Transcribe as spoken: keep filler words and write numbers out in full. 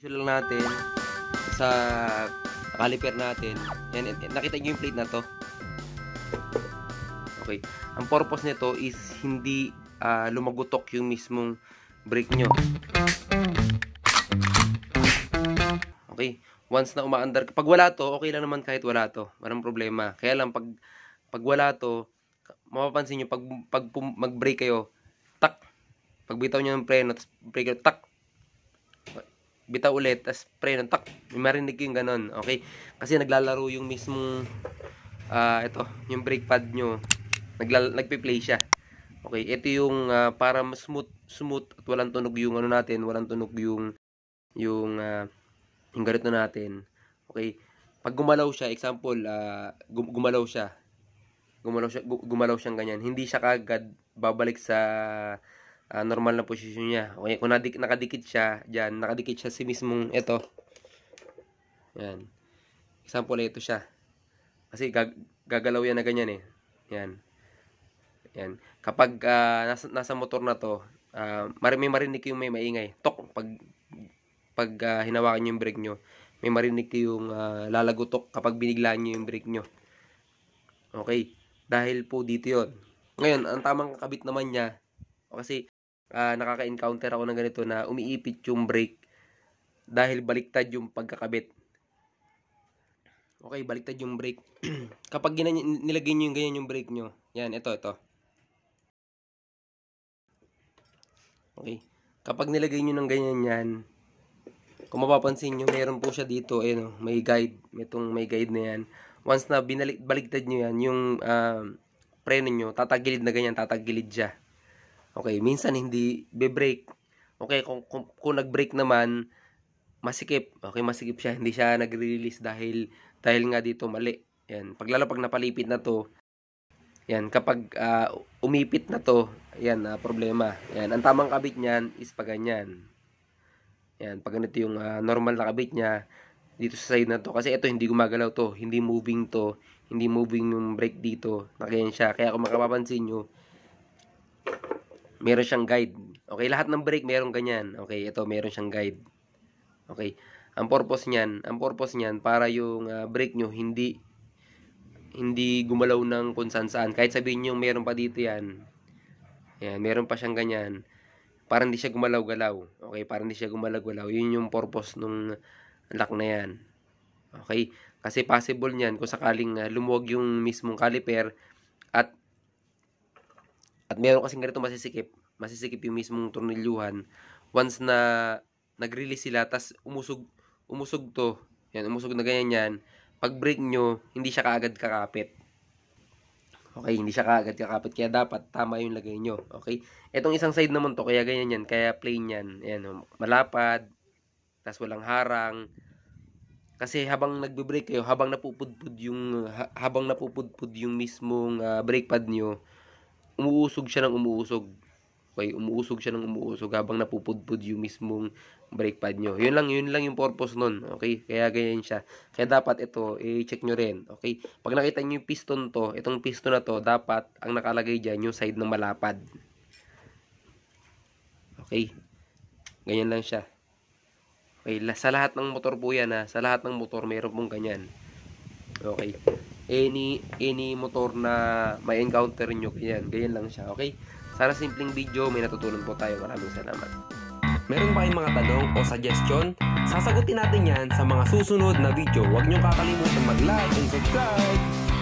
lang natin sa caliper natin. Yan, nakita niyo yung plate na to? Okay. Ang purpose nito is hindi uh, lumagutok yung mismong brake nyo. Okay. Once na umaandar, pag wala to, okay lang naman kahit wala to. Walang problema. Kaya lang pag pag wala to, mapapansin nyo, pag, pag mag-brake kayo, tak. Pag bitaw nyo ng preno, tapos brake kayo, tak. Bitaw ulit, tapos preno, tak. May marinig yung ganon. Okay. Kasi naglalaro yung mismong uh, ito, yung brake pad nyo. Nagla nagpi-play siya. Okay, ito yung uh, para mas smooth, smooth at walang tunog yung ano natin, walang tunog yung yung uh, yung ganito natin. Okay? Pag gumalaw siya, example, uh, gumalaw siya. Gumalaw siya, gumalaw siyang ganyan. Hindi siya kagad babalik sa uh, normal na posisyon niya. Okay, kung nadik nakadikit siya diyan, nakadikit siya si mismong ito. Yan. Example, ito siya. Kasi gag gagalaw yan na ganyan eh. Yan. Yan. Kapag uh, nasa, nasa motor na to, uh, may marinig yung may maingay. Tok, pag pag uh, hinawakan yung brake nyo, may marinig yung uh, lalagutok kapag biniglaan nyo yung brake nyo. Okay. Dahil po dito yon. Ngayon, ang tamang kakabit naman niya, kasi uh, nakaka-encounter ako ng ganito na umiipit yung brake dahil baliktad yung pagkakabit. Okay, baliktad yung brake. Kapag nilagay nyo yung ganyan yung brake nyo, yan, ito, ito. Okay. Kapag nilagay nyo ng ganyan yan, kung mapapansin nyo, meron po siya dito, eh, no, may guide. Itong may guide na yan. Once na binalik, baligtad nyo yan, yung uh, preno nyo, tatagilid na ganyan, tatagilid siya. Okay, minsan hindi be-brake. Okay, kung, kung, kung nag-brake naman, masikip. Okay, masikip siya. Hindi siya nagre-release dahil, dahil nga dito mali. Yan. Pag lalo pag napalipit na to, yan, kapag uh, umipit na to, yan, uh, problema. Yan, ang tamang kabit niyan is pag ganyan. Yan, pag ganito yung uh, normal na kabit niya, dito sa side na to. Kasi ito, hindi gumagalaw to. Hindi moving to. Hindi moving yung brake dito. Nakayan siya. Kaya kung makapapansin nyo, meron siyang guide. Okay, lahat ng brake meron ganyan. Okay, ito, meron siyang guide. Okay, ang purpose niyan, ang purpose niyan, para yung uh, brake nyo, hindi hindi gumalaw ng kung saan saan. Kahit sabihin nyo meron pa dito yan. Yan, meron pa siyang ganyan. Para hindi siya gumalaw-galaw. Okay, para hindi siya gumalaw-galaw. Yun yung purpose nung lock na yan. Okay, kasi possible niyan kung sakaling uh, lumuwag yung mismong caliper at at meron kasing ganito masisikip. Masisikip yung mismong tornilyuhan. Once na nag-release sila, tas umusog, umusog to. Yan, umusog na ganyan yan. Pag brake nyo, hindi siya kaagad kakapit. Okay, hindi siya kaagad kakapit. Kaya dapat tama yung lagay nyo. Okay, etong isang side naman to, kaya ganyan yan. Kaya plain yan. Ayan, malapad. Tas walang harang. Kasi habang nagbe-brake kayo, habang napupudpud yung, ha, habang napupudpud yung mismong uh, brake pad nyo, umuusog siya ng umuusog. Okay, umuusog siya ng umuusog habang napupudpud yung mismong brake pad nyo. Yun lang, yun lang yung purpose nun. Okay, kaya ganyan siya. Kaya dapat ito, i-check nyo rin. Okay, pag nakita nyo yung piston to, itong piston na to, dapat ang nakalagay dyan yung side ng malapad. Okay, ganyan lang siya. Okay, sa lahat ng motor po yan ha. Sa lahat ng motor, mayroon pong ganyan. Okay, any, any motor na may encounter nyo, ganyan, ganyan lang siya. Okay, sana simpleng video, may natutunan po tayo. Maraming salamat. Meron ba kayong mga tanong o suggestion? Sasagutin natin yan sa mga susunod na video. Huwag niyong kakalimutan mag-like and subscribe.